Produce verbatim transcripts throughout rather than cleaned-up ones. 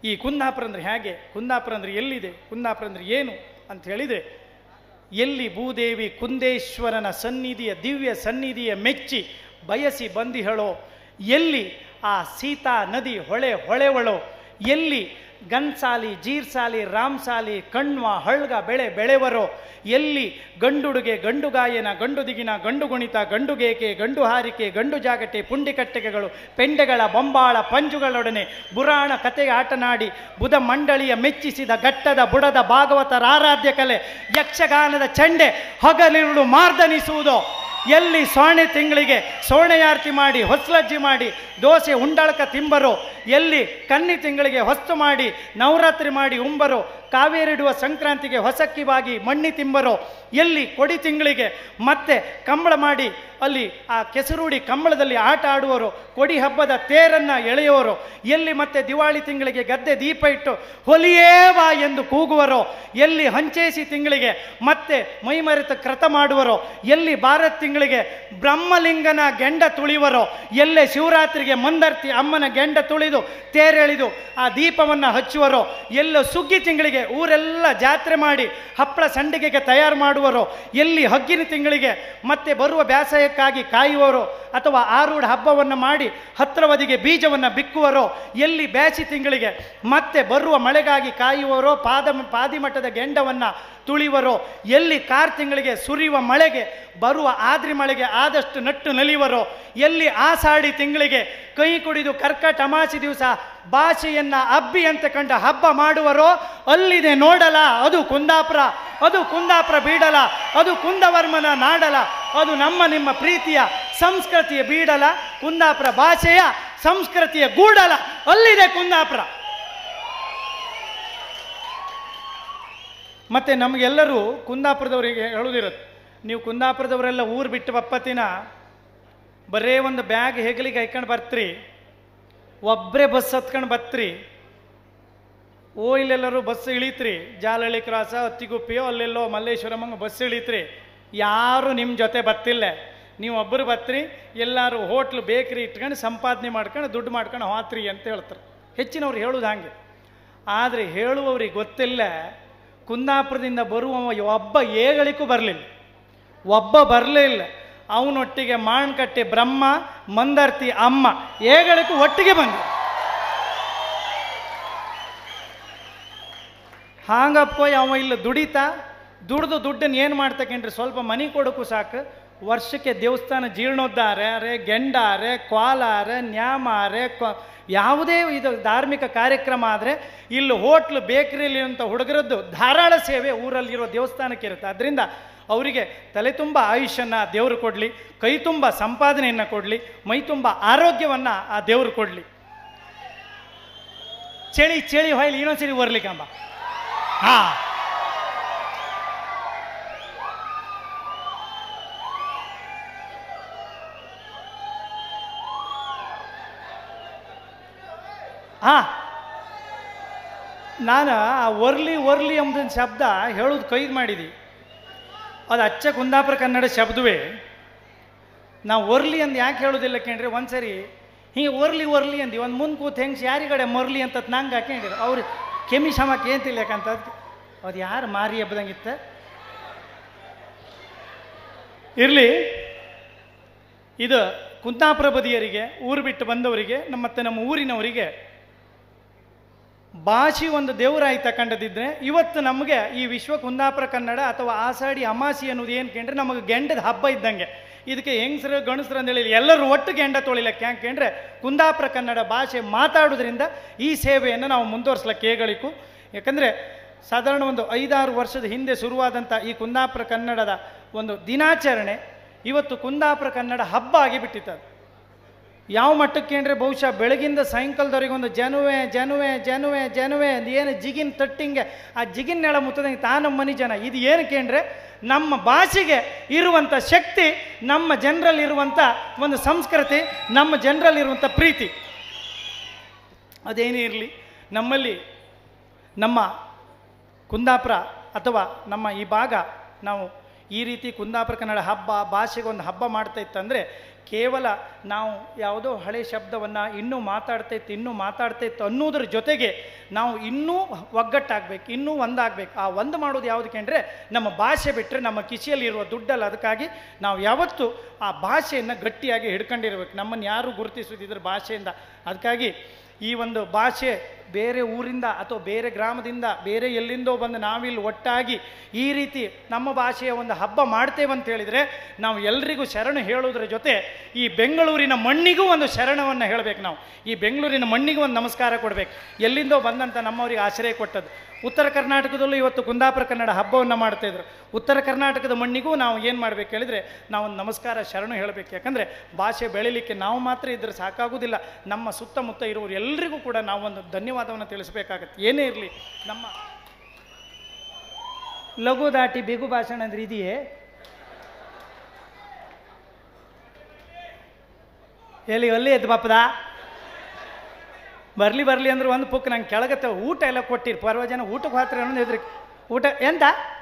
ಈ ಕುಂದಾಪುರ ಅಂದರೆ ಹೇಗೆ, ಕುಂದಾಪುರ ಅಂದರೆ ಎಲ್ಲಿದೆ, ಕುಂದಾಪುರ ಅಂದರೆ ಏನು ಅಂತ ಹೇಳಿದರೆ, ಎಲ್ಲಿ ಭೂದೇವಿ ಕುಂದೇಶ್ವರನ ಸನ್ನಿಧಿಯ ದಿವ್ಯ ಸನ್ನಿಧಿಯ ಮೆಚ್ಚಿ ಬಯಸಿ ಬಂದಿಹಳೋ, ಎಲ್ಲಿ ಆ ಸೀತಾ ನದಿ ಹೊಳೆ ಹೊಳೆವಳೋ, ಎಲ್ಲಿ ಗನ್ಸಾಲಿ ಜೀರ್ಸಾಲಿ ರಾಮ್ಸಾಲಿ ಕಣ್ವ ಹಳ್ಗ ಬೆಳೆ ಬೆಳೆವರೋ, ಎಲ್ಲಿ ಗಂಡುಡುಗೆ ಗಂಡು ಗಾಯನ ಗಂಡು ದಿಗಿನ ಗಂಡು ಗುಣಿತ ಗಂಡು ಗೇಕೆ ಗಂಡು ಹಾರಿಕೆ ಗಂಡು ಜಾಗಟೆ ಪುಂಡಿಕಟ್ಟೆಗಳು ಪೆಂಡೆಗಳ ಬೊಂಬಾಳ ಪಂಜುಗಳೊಡನೆ ಪುರಾಣ ಕತೆಗೆ ಆಟನಾಡಿ ಬುಧ ಮಂಡಳಿಯ ಮೆಚ್ಚಿಸಿದ ಘಟ್ಟದ ಬುಡದ ಭಾಗವತರ ಆರಾಧ್ಯ ಕಲೆ ಯಕ್ಷಗಾನದ ಚಂಡೆ ಹಗಲಿರುಳು ಮಾರ್ದನಿಸುವುದೋ, ಎಲ್ಲಿ ಸೋಣೆ ತಿಂಗಳಿಗೆ ಸೋಣೆಯಾರ್ತಿ ಮಾಡಿ ಹೊಸ್ಲಜ್ಜಿ ಮಾಡಿ ದೋಸೆ ಉಂಡಳಕ ತಿಂಬರೋ, ಎಲ್ಲಿ ಕನ್ನಿ ತಿಂಗಳಿಗೆ ಹೊಸ್ತು ಮಾಡಿ ನವರಾತ್ರಿ ಮಾಡಿ ಉಂಬರೋ, ಕಾವೇರಿಡುವ ಸಂಕ್ರಾಂತಿಗೆ ಹೊಸಕ್ಕಿವಾಗಿ ಮಣ್ಣಿ ತಿಂಬರೋ, ಎಲ್ಲಿ ಕೊಡಿ ತಿಂಗಳಿಗೆ ಮತ್ತೆ ಕಂಬಳ ಮಾಡಿ ಅಲ್ಲಿ ಆ ಕೆಸರೂಡಿ ಕಂಬಳದಲ್ಲಿ ಆಟ ಆಡುವರೋ, ಕೊಡಿ ಹಬ್ಬದ ತೇರನ್ನು ಎಳೆಯುವರೋ, ಎಲ್ಲಿ ಮತ್ತೆ ದಿವಾಳಿ ತಿಂಗಳಿಗೆ ಗದ್ದೆ ದೀಪ ಇಟ್ಟು ಹೊಲಿಯೇ ಬಾ ಎಂದು ಕೂಗುವರೋ, ಎಲ್ಲಿ ಹಂಚೇಸಿ ತಿಂಗಳಿಗೆ ಮತ್ತೆ ಮೈಮರೆತ ಕ್ರತ ಮಾಡುವರೋ, ಎಲ್ಲಿ ಭಾರತ್ ತಿಂಗಳಿಗೆ ಬ್ರಹ್ಮಲಿಂಗನ ಗೆಂಡ ತುಳಿವರೋ, ಎಲ್ಲೇ ಶಿವರಾತ್ರಿಗೆ ಮಂದರ್ತಿ ಅಮ್ಮನ ಗೆಂಡ ತುಳಿದು ತೇರೆಳೆದು ಆ ದೀಪವನ್ನು ಹಚ್ಚುವರೋ, ಎಲ್ಲೋ ಸುಗ್ಗಿ ತಿಂಗಳಿಗೆ ಊರೆಲ್ಲ ಜಾತ್ರೆ ಮಾಡಿ ಹಪ್ಪಳ ಸಂಡಿಗೆಗೆ ತಯಾರು ಮಾಡುವರೋ, ಎಲ್ಲಿ ಹಗ್ಗಿನ ತಿಂಗಳಿಗೆ ಮತ್ತೆ ಬರುವ ಬೇಸಾಯಕ್ಕಾಗಿ ಕಾಯುವರೋ ಅಥವಾ ಆರೂಢ ಹಬ್ಬವನ್ನು ಮಾಡಿ ಹತ್ರವದಿಗೆ ಬೀಜವನ್ನು ಬಿಕ್ಕುವರೋ, ಎಲ್ಲಿ ಬೇಸಿ ತಿಂಗಳಿಗೆ ಮತ್ತೆ ಬರುವ ಮಳೆಗಾಗಿ ಕಾಯುವರೋ, ಪಾದ ಪಾದಿಮಠದ ಗೆಂಡವನ್ನು ತುಳಿವರೋ, ಎಲ್ಲಿ ಕಾರ್ ತಿಂಗಳಿಗೆ ಸುರಿಯುವ ಮಳೆಗೆ ಬರುವ ಆದ್ರಿ ಮಳೆಗೆ ಆದಷ್ಟು ನಟ್ಟು ನಲಿವರೋ, ಎಲ್ಲಿ ಆಷಾಢಿ ತಿಂಗಳಿಗೆ ಕೈ ಕುಡಿದು ಕರ್ಕಟ ಅಮಾಸಿ ದಿವಸ ಭಾಷೆಯನ್ನು ಅಬ್ಬಿ ಅಂತ ಕಂಡ ಹಬ್ಬ ಮಾಡುವರೋ, ಅಲ್ಲಿದೆ ನೋಡಲ ಅದು ಕುಂದಾಪುರ, ಅದು ಕುಂದಾಪುರ ಬೀಡಲ, ಅದು ಕುಂದವರ್ಮನ ನಾಡಲ, ಅದು ನಮ್ಮ ನಿಮ್ಮ ಪ್ರೀತಿಯ ಸಂಸ್ಕೃತಿಯ ಬೀಡಲ, ಕುಂದಾಪುರ ಭಾಷೆಯ ಸಂಸ್ಕೃತಿಯ ಗೂಡಲ, ಅಲ್ಲಿದೆ ಕುಂದಾಪುರ. ಮತ್ತು ನಮಗೆಲ್ಲರೂ ಕುಂದಾಪುರದವರಿಗೆ ಹೇಳೋದಿರುತ್ತೆ, ನೀವು ಕುಂದಾಪುರದವರೆಲ್ಲ ಊರು ಬಿಟ್ಟು ಬಪ್ಪತ್ತಿನ ಬರೇ ಒಂದು ಬ್ಯಾಗ್ ಹೆಗಲಿಗೆ ಹೈಕೊಂಡು ಬರ್ತ್ರಿ, ಒಬ್ಬರೇ ಬಸ್ ಹತ್ಕೊಂಡು ಬತ್ರಿ, ಓ ಇಲ್ಲೆಲ್ಲರೂ ಬಸ್ ಇಳೀತ್ರಿ, ಜಾಲಹಳ್ಳಿ ಕ್ರಾಸ ಹತ್ತಿಗುಪ್ಪಿಯೋ ಅಲ್ಲೆಲ್ಲೋ ಮಲ್ಲೇಶ್ವರಮಂಗ ಬಸ್ ಇಳೀತ್ರಿ, ಯಾರು ನಿಮ್ಮ ಜೊತೆ ಬತ್ತಿಲ್ಲ, ನೀವು ಒಬ್ಬರು ಬತ್ರಿ, ಎಲ್ಲರೂ ಹೋಟ್ಲು ಬೇಕ್ರಿ ಇಟ್ಕೊಂಡು ಸಂಪಾದನೆ ಮಾಡ್ಕೊಂಡು ದುಡ್ಡು ಮಾಡ್ಕೊಂಡು ಹೋತ್ರಿ ಅಂತ ಹೇಳ್ತಾರೆ. ಹೆಚ್ಚಿನವ್ರು ಹೇಳೋದು ಹಾಗೆ. ಆದರೆ ಹೇಳುವವ್ರಿಗೆ ಗೊತ್ತಿಲ್ಲ, ಕುಂದಾಪುರದಿಂದ ಬರುವ ಒಬ್ಬ ಏಗಳಿಗೂ ಬರಲಿಲ್ಲ, ಒಬ್ಬ ಬರಲೇ ಇಲ್ಲ. ಅವನೊಟ್ಟಿಗೆ ಮಾಣ್ಕಟ್ಟೆ ಬ್ರಹ್ಮ ಮಂದರ್ತಿ ಅಮ್ಮ ಏಗಳಿಗೂ ಒಟ್ಟಿಗೆ ಬಂದ. ಹಾಗಪ್ಪ ಅವ ಇಲ್ಲ ದುಡಿತಾ ದುಡ್ದು ದುಡ್ಡನ್ನು ಏನು ಮಾಡ್ತಕ್ಕಂಡ್ರಿ, ಸ್ವಲ್ಪ ಮನೆ ಕೊಡೋಕ್ಕೂ ಸಾಕು, ವರ್ಷಕ್ಕೆ ದೇವಸ್ಥಾನ ಜೀರ್ಣೋದ್ಧಾರ ರೇ ಗೆಂಡಾರೆ ಕ್ವಾಲಾರೆ ನ್ಯಾಮಾರೆ ಕ್ವ ಯಾವುದೇ ಇದು ಧಾರ್ಮಿಕ ಕಾರ್ಯಕ್ರಮ ಆದರೆ ಇಲ್ಲಿ ಹೋಟ್ಲು ಬೇಕರಿಲಿ ಅಂತ ಹುಡುಗರದ್ದು ಧಾರಾಳ ಸೇವೆ ಊರಲ್ಲಿರೋ ದೇವಸ್ಥಾನಕ್ಕೆ ಇರುತ್ತೆ. ಅದರಿಂದ ಅವರಿಗೆ ತಲೆ ತುಂಬ ಆಯುಷನ್ನು ದೇವರು ಕೊಡಲಿ, ಕೈ ತುಂಬ ಸಂಪಾದನೆಯನ್ನು ಕೊಡಲಿ, ಮೈ ತುಂಬ ಆರೋಗ್ಯವನ್ನು ಆ ದೇವರು ಕೊಡಲಿ. ಚಳಿ ಚಳಿ ಹೊಯ್ಲಿ ಇನ್ನೊಂದ್ಸರಿ ಬರ್ಲಿಕ್ಕಂಬ. ಹಾ ಹಾ ನಾನು ಆ ಒರ್ಲಿ ಒರ್ಲಿ ಎಂಬುದೊಂದು ಶಬ್ದ ಹೇಳೋದು ಕೈದು ಮಾಡಿದ್ವಿ, ಅದು ಅಚ್ಚ ಕುಂದಾಪುರ ಕನ್ನಡ ಶಬ್ದವೇ. ನಾವು ಒರ್ಲಿ ಅಂದು ಯಾಕೆ ಹೇಳೋದಿಲ್ಲ ಕೇಳ್ರಿ, ಒಂದು ಸರಿ ಹಿಂಗೆ ಒರ್ಲಿ ಒರ್ಲಿ ಅಂದು ಒಂದು ಮುಂದೆ ಕೂತ್ ಹೆಂಗೆ ಯಾರಿಗಡೆ ಮೊರ್ಲಿ ಅಂತ ನಂಗೆ ಹಾಕೊಂಡಿರು, ಅವ್ರು ಕೆಮ್ಮಿ ಶಮಕ್ಕೆ ಏನು ತಿಳ್ಯಾಕಂತ ಅದು ಯಾರು ಮಾರಿ ಹಬ್ಬದಂಗಿತ್ತ ಇರಲಿ. ಇದು ಕುಂದಾಪುರ ಬದಿಯರಿಗೆ, ಊರು ಬಿಟ್ಟು ಬಂದವರಿಗೆ, ನಮ್ಮ ಮತ್ತೆ ನಮ್ಮ ಊರಿನವರಿಗೆ ಭಾಷೆ ಒಂದು ದೇವರಾಯಿ ತಗೊಂಡದಿದ್ರೆ ಇವತ್ತು ನಮಗೆ ಈ ವಿಶ್ವ ಕುಂದಾಪುರ ಕನ್ನಡ ಅಥವಾ ಆಷಾಢಿ ಅಮಾಸಿ ಅನ್ನೋದು ಏನು ಕೇಂದ್ರೆ ನಮಗೆ ಗೆಂಡದ ಹಬ್ಬ ಇದ್ದಂಗೆ. ಇದಕ್ಕೆ ಹೆಂಗಸರು ಗಣಸರು ಅಂದೇಳಿ ಎಲ್ಲರೂ ಒಟ್ಟು ಗೆಂಡ ತೊಳಿಲಕ್ಕೆ ಯಾಕೆ ಕೇಂದ್ರೆ ಕುಂದಾಪುರ ಕನ್ನಡ ಭಾಷೆ ಮಾತಾಡೋದ್ರಿಂದ ಈ ಸೇವೆಯನ್ನು ನಾವು ಮುಂದುವರ್ಸ್ಲಕ್ಕೆ ಹೇಗಳಿಕು. ಯಾಕಂದರೆ ಸಾಧಾರಣ ಒಂದು ಐದಾರು ವರ್ಷದ ಹಿಂದೆ ಶುರುವಾದಂಥ ಈ ಕುಂದಾಪುರ ಕನ್ನಡದ ಒಂದು ದಿನಾಚರಣೆ ಇವತ್ತು ಕುಂದಾಪುರ ಕನ್ನಡ ಹಬ್ಬ ಆಗಿಬಿಟ್ಟಿತ್ತು. ಯಾವ ಮಟ್ಟಕ್ಕೆ ಅಂದರೆ ಬಹುಶಃ ಬೆಳಗಿಂದ ಸಾಯಂಕಾಲದವರೆಗೆ ಒಂದು ಜನುವೆ ಜನುವೆ ಜನುವೆ ಜನುವೆ ಏನು ಜಿಗಿನ್ ತಟ್ಟಿಂಗೆ ಆ ಜಿಗಿನ್ ನೆಳ ಮುತ್ತದಂಗೆ ತಾನು ಮನಿ ಜನ. ಇದು ಏನಕ್ಕೆ ಅಂದರೆ ನಮ್ಮ ಭಾಷೆಗೆ ಇರುವಂಥ ಶಕ್ತಿ, ನಮ್ಮ ಜನರಲ್ಲಿರುವಂಥ ಒಂದು ಸಂಸ್ಕೃತಿ, ನಮ್ಮ ಜನರಲ್ಲಿರುವಂಥ ಪ್ರೀತಿ. ಅದೇನೇ ಇರಲಿ, ನಮ್ಮಲ್ಲಿ ನಮ್ಮ ಕುಂದಾಪುರ ಅಥವಾ ನಮ್ಮ ಈ ಭಾಗ ನಾವು ಈ ರೀತಿ ಕುಂದಾಪುರ ಕನ್ನಡ ಹಬ್ಬ ಭಾಷೆಗೆ ಒಂದು ಹಬ್ಬ ಮಾಡ್ತಾ ಇತ್ತಂದರೆ ಕೇವಲ ನಾವು ಯಾವುದೋ ಹಳೆ ಶಬ್ದವನ್ನು ಇನ್ನೂ ಮಾತಾಡ್ತೈತೆ ಇನ್ನೂ ಮಾತಾಡ್ತೈತೆ ಅನ್ನೋದ್ರ ಜೊತೆಗೆ ನಾವು ಇನ್ನೂ ಒಗ್ಗಟ್ಟಾಗಬೇಕು, ಇನ್ನೂ ಒಂದಾಗಬೇಕು. ಆ ಒಂದು ಮಾಡೋದು ಯಾವುದಕ್ಕೆ ಅಂದರೆ ನಮ್ಮ ಭಾಷೆ ಬಿಟ್ಟರೆ ನಮ್ಮ ಕಿಸೆಯಲ್ಲಿರುವ ದುಡ್ಡಲ್ಲ. ಅದಕ್ಕಾಗಿ ನಾವು ಯಾವತ್ತೂ ಆ ಭಾಷೆಯನ್ನು ಗಟ್ಟಿಯಾಗಿ ಹಿಡ್ಕೊಂಡಿರ್ಬೇಕು. ನಮ್ಮನ್ನು ಯಾರೂ ಗುರುತಿಸೋದಿದ್ರೆ ಭಾಷೆಯಿಂದ. ಅದಕ್ಕಾಗಿ ಈ ಒಂದು ಭಾಷೆ ಬೇರೆ ಊರಿಂದ ಅಥವಾ ಬೇರೆ ಗ್ರಾಮದಿಂದ ಬೇರೆ ಎಲ್ಲಿಂದೋ ಬಂದು ನಾವಿಲ್ಲಿ ಒಟ್ಟಾಗಿ ಈ ರೀತಿ ನಮ್ಮ ಭಾಷೆಯ ಒಂದು ಹಬ್ಬ ಮಾಡ್ತೇವೆ ಅಂತ ಹೇಳಿದರೆ ನಾವು ಎಲ್ರಿಗೂ ಶರಣು ಹೇಳೋದ್ರ ಜೊತೆ ಈ ಬೆಂಗಳೂರಿನ ಮಣ್ಣಿಗೂ ಒಂದು ಶರಣವನ್ನು ಹೇಳಬೇಕು. ನಾವು ಈ ಬೆಂಗಳೂರಿನ ಮಣ್ಣಿಗೂ ಒಂದು ನಮಸ್ಕಾರ ಕೊಡಬೇಕು. ಎಲ್ಲಿಂದೋ ಬಂದಂಥ ನಮ್ಮವರಿಗೆ ಆಶ್ರಯ ಕೊಟ್ಟದ್ದು. ಉತ್ತರ ಕರ್ನಾಟಕದಲ್ಲೂ ಇವತ್ತು ಕುಂದಾಪುರ ಕನ್ನಡ ಹಬ್ಬವನ್ನು ಮಾಡ್ತಾಯಿದ್ರು. ಉತ್ತರ ಕರ್ನಾಟಕದ ಮಣ್ಣಿಗೂ ನಾವು ಏನು ಮಾಡಬೇಕು ಹೇಳಿದರೆ ನಾವೊಂದು ನಮಸ್ಕಾರ ಶರಣು ಹೇಳಬೇಕು. ಯಾಕಂದರೆ ಭಾಷೆ ಬೆಳೀಲಿಕ್ಕೆ ನಾವು ಮಾತ್ರ ಇದ್ದರೆ ಸಾಕಾಗೋದಿಲ್ಲ. ನಮ್ಮ ಸುತ್ತಮುತ್ತ ಇರುವವರು ಎಲ್ರಿಗೂ ಕೂಡ ನಾವೊಂದು ಧನ್ಯವಾದವನ್ನು ತಿಳಿಸ್ಬೇಕಾಗತ್ತೆ. ಏನೇ ಇರಲಿ, ನಮ್ಮ ಲಘು ದಾಟಿ ಬಿಗು ಭಾಷಣ ಅಂದ್ರೆ ಇದೆಯೇ? ಎಲ್ಲಿ ಒಲ್ಲಿ ಎದ್ದು ಬಾಪದ ಬರಲಿ ಬರಲಿ ಅಂದ್ರೆ ಒಂದು ಪುಕ್ ನಂಗೆ ಕೆಳಗತ್ತೆ ಊಟ ಎಲ್ಲ ಕೊಟ್ಟಿರಿ. ಪರ್ವ ಜನ ಊಟಕ್ಕೆ ಹೋಗ್ತಾರೆ ಅನ್ನೋದು ಹೆದ್ರಿ. ಊಟ ಎಂತ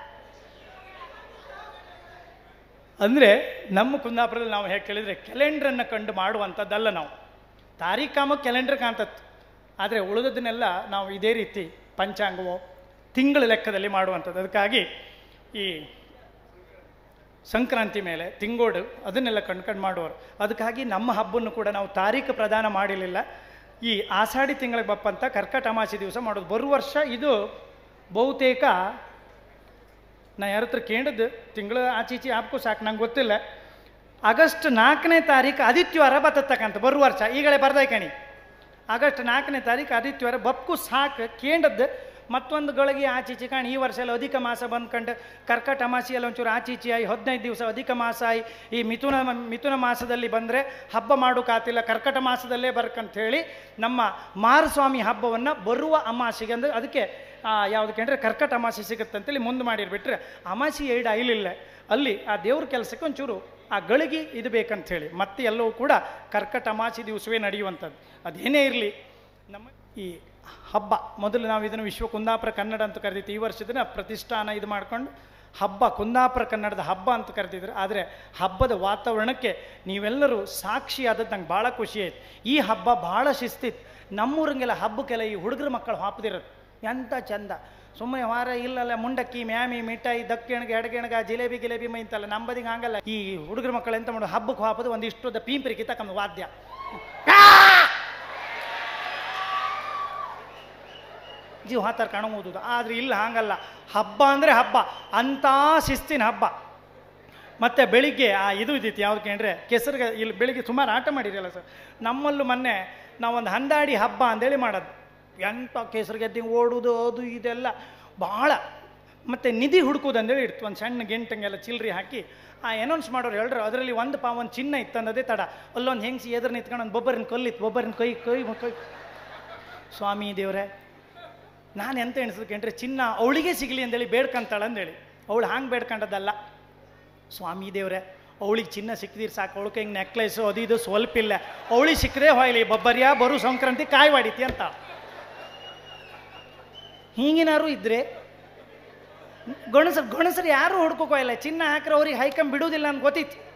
ಅಂದರೆ ನಮ್ಮ ಕುಂದಾಪುರದಲ್ಲಿ ನಾವು ಹೇಗೆ ಕೇಳಿದರೆ ಕ್ಯಾಲೆಂಡ್ರನ್ನು ಕಂಡು ಮಾಡುವಂಥದ್ದಲ್ಲ. ನಾವು ತಾರೀಖಾಮ ಕ್ಯಾಲೆಂಡರ್ ಕಾಣ್ತತ್ತು, ಆದರೆ ಉಳಿದದನ್ನೆಲ್ಲ ನಾವು ಇದೇ ರೀತಿ ಪಂಚಾಂಗವೋ ತಿಂಗಳ ಲೆಕ್ಕದಲ್ಲಿ ಮಾಡುವಂಥದ್ದು. ಅದಕ್ಕಾಗಿ ಈ ಸಂಕ್ರಾಂತಿ ಮೇಲೆ ತಿಂಗೋಡು ಅದನ್ನೆಲ್ಲ ಕಂಡ್ಕಂಡು ಮಾಡುವರು. ಅದಕ್ಕಾಗಿ ನಮ್ಮ ಹಬ್ಬವನ್ನು ಕೂಡ ನಾವು ತಾರೀಖು ಪ್ರದಾನ ಮಾಡಿರಲಿಲ್ಲ. ಈ ಆಷಾಢಿ ತಿಂಗಳಿಗೆ ಬಪ್ಪಂತ ಕರ್ಕಟ ಅಮಾವಾಸ್ಯೆ ದಿವಸ ಮಾಡೋದು. ಬರುವ ವರ್ಷ ಇದು ಬಹುತೇಕ ನಾ ಯಾರ ಹತ್ರ ಕೇಳಿದ್ದು ತಿಂಗಳು ಆಚೀಚಿ ಹಾಕೂ ಸಾಕು, ನಂಗೆ ಗೊತ್ತಿಲ್ಲ. ಆಗಸ್ಟ್ ನಾಲ್ಕನೇ ತಾರೀಕು ಆದಿತ್ಯವಾರ ಬತ್ತಕ್ಕಂತ ಬರುವ ವರ್ಷ ಈಗಲೇ ಬರ್ದಾಯ್ಕಣಿ. ಆಗಸ್ಟ್ ನಾಲ್ಕನೇ ತಾರೀಕು ಆದಿತ್ಯವಾರ ಬಪ್ಪು ಸಾಕು ಕೇಂಡದ್ದು. ಮತ್ತೊಂದು ಗಳಿಗೆ ಆಚೀಚಿ ಕಾಣಿ. ಈ ವರ್ಷ ಎಲ್ಲ ಅಧಿಕ ಮಾಸ ಬಂದ್ಕಂಡು ಕರ್ಕಟ ಅಮಾವಾಸ್ಯೆಲ್ಲ ಒಂಚೂರು ಆಚೀಚಿ ಆಗಿ ಹದಿನೈದು ದಿವಸ ಅಧಿಕ ಮಾಸ ಆಗಿ ಈ ಮಿಥುನ ಮಿಥುನ ಮಾಸದಲ್ಲಿ ಬಂದರೆ ಹಬ್ಬ ಮಾಡೋಕ್ಕಾತಿಲ್ಲ, ಕರ್ಕಟ ಮಾಸದಲ್ಲೇ ಬರ್ಕಂತ ಹೇಳಿ ನಮ್ಮ ಮಾರಸ್ವಾಮಿ ಹಬ್ಬವನ್ನು ಬರುವ ಅಮಾವಾಸ್ಯೆಗೆ ಅಂದರೆ ಅದಕ್ಕೆ ಯಾವುದಕ್ಕೆ ಅಂದರೆ ಕರ್ಕಟ ಅಮಾವಾಸ್ಯೆ ಸಿಗುತ್ತೆ ಅಂತೇಳಿ ಮುಂದೆ ಮಾಡಿರ್ಬಿಟ್ರೆ ಅಮಾವಾಸ್ಯೆ ಎರಡು ಐಲಿಲ್ಲ ಅಲ್ಲಿ ಆ ದೇವ್ರ ಕೆಲಸಕ್ಕೆ ಒಂಚೂರು ಆ ಗಳಿಗೆ ಇದು ಬೇಕಂಥೇಳಿ ಮತ್ತೆ ಎಲ್ಲವೂ ಕೂಡ ಕರ್ಕಟ ಅಮಾವಾಸ್ಯೆ ದಿವಸವೇ ನಡೆಯುವಂಥದ್ದು. ಅದೇನೇ ಇರಲಿ, ನಮ್ಮ ಈ ಹಬ್ಬ ಮೊದಲು ನಾವು ಇದನ್ನು ವಿಶ್ವ ಕುಂದಾಪುರ ಕನ್ನಡ ಅಂತ ಕರೆದಿತ್ತು. ಈ ವರ್ಷದನ್ನ ಪ್ರತಿಷ್ಠಾನ ಇದು ಮಾಡ್ಕೊಂಡು ಹಬ್ಬ ಕುಂದಾಪುರ ಕನ್ನಡದ ಹಬ್ಬ ಅಂತ ಕರೆದಿದ್ರು. ಆದರೆ ಹಬ್ಬದ ವಾತಾವರಣಕ್ಕೆ ನೀವೆಲ್ಲರೂ ಸಾಕ್ಷಿಯಾದದ್ದು ನಂಗೆ ಭಾಳ ಖುಷಿ ಆಯ್ತು. ಈ ಹಬ್ಬ ಭಾಳ ಶಿಸ್ತಿತ್ತು. ನಮ್ಮೂರಂಗೆಲ್ಲ ಹಬ್ಬಕ್ಕೆಲ್ಲ ಈ ಹುಡುಗರ ಮಕ್ಕಳು ಹಾಪದಿರೋದು ಎಂಥ ಚಂದ. ಸುಮ್ಮನೆ ವಾರ ಇಲ್ಲಲ್ಲ ಮುಂಡಕ್ಕಿ ಮ್ಯಾಮಿ ಮಿಠಾಯಿ ದಕ್ಕೆಣಗೆ ಎಡಗೆಣಗ ಜಿಲೇಬಿ ಗಿಲೇಬಿ ಮೈ ಅಂತಲ್ಲ. ನಂಬದಿಗೆ ಹಂಗಲ್ಲ. ಈ ಹುಡುಗರ ಮಕ್ಕಳು ಎಂತ ಮಾಡೋದು, ಹಬ್ಬಕ್ಕೆ ಹಾಪೋದು ಒಂದಿಷ್ಟುದ ಪೀಂಪರಿ ಕಿತ್ತಕ್ಕಂದು ವಾದ್ಯ ಜೀವ ಹಾತಾರ ಕಾಣಬಹುದು. ಆದರೆ ಇಲ್ಲ ಹಾಗಲ್ಲ. ಹಬ್ಬ ಅಂದರೆ ಹಬ್ಬ, ಅಂಥ ಶಿಸ್ತಿನ ಹಬ್ಬ. ಮತ್ತು ಬೆಳಿಗ್ಗೆ ಆ ಇದು ಇದ್ದಿತ್ತು ಯಾವುದಕ್ಕೆ ಅಂದರೆ ಕೆಸರಿಗೆ ಇಲ್ಲಿ ಬೆಳಿಗ್ಗೆ ಸುಮಾರು ಆಟ ಮಾಡಿರಲ್ಲ ಸರ್. ನಮ್ಮಲ್ಲೂ ಮೊನ್ನೆ ನಾವೊಂದು ಹಂದಾಡಿ ಹಬ್ಬ ಅಂದೇಳಿ ಮಾಡೋದು. ಎಂಥ ಕೆಸರು ಗೆದ್ದಿಂಗೆ ಓಡುವುದು ಅದು ಇದೆಲ್ಲ ಭಾಳ. ಮತ್ತು ನಿಧಿ ಹುಡುಕೋದು ಅಂದೇಳಿ ಇಡ್ತು. ಒಂದು ಸಣ್ಣ ಗೆಂಟಂಗೆಲ್ಲ ಚಿಲ್ಲರಿ ಹಾಕಿ ಆ ಅನೌನ್ಸ್ ಮಾಡೋರು ಹೇಳ್ರು. ಅದರಲ್ಲಿ ಒಂದು ಪಾ ಒಂದು ಚಿನ್ನ ಇತ್ತು ಅನ್ನೋದೇ ತಡ. ಅಲ್ಲೊಂದು ಹೆಂಗ್ಸಿ ಎದುರು ನಿಂತ್ಕೊಂಡು ಒಂದು ಬೊಬ್ಬರಿನ ಕಲ್ಲಿತ್ತು. ಬೊಬ್ಬರಿನ ಕೈ ಕೈ ಕೈ ಸ್ವಾಮಿ ದೇವ್ರೆ, ನಾನು ಎಂತ ಎಣಿಸ್ಬೇಕಂದ್ರೆ ಚಿನ್ನ ಅವಳಿಗೆ ಸಿಗಲಿ ಅಂದೇಳಿ ಬೇಡ್ಕೊಂತಾಳೆ ಅಂದೇಳಿ. ಅವಳು ಹಾಂಗೆ ಬೇಡ್ಕೊಂಡದ್ದಲ್ಲ. ಸ್ವಾಮಿ ದೇವ್ರೆ ಅವಳಿಗೆ ಚಿನ್ನ ಸಿಕ್ಕಿದಿರು ಸಾಕು, ಅವಳಿಗೆ ಹಿಂಗೆ ನೆಕ್ಲೆಸು ಅದು ಇದು ಸ್ವಲ್ಪ ಇಲ್ಲ, ಅವಳಿಗೆ ಸಿಕ್ಕದೆ ಹೋಯ್ಲಿ ಬೊಬ್ಬರಿಯಾ ಬರು ಸಂಕ್ರಾಂತಿ ಕಾಯಿ ವಾಡಿತಿ ಅಂತ. ಹೀಗಿನಾರು ಇದ್ರೆ ಗಣಸರು ಗಣಸರು ಯಾರು ಹುಡ್ಕೋಕೋಯಿಲ್ಲ. ಚಿನ್ನ ಹಾಕ್ರೆ ಅವ್ರಿಗೆ ಹೈಕಂಬ್ ಬಿಡುವುದಿಲ್ಲ ಅಂತ ಗೊತ್ತಿತ್ತು.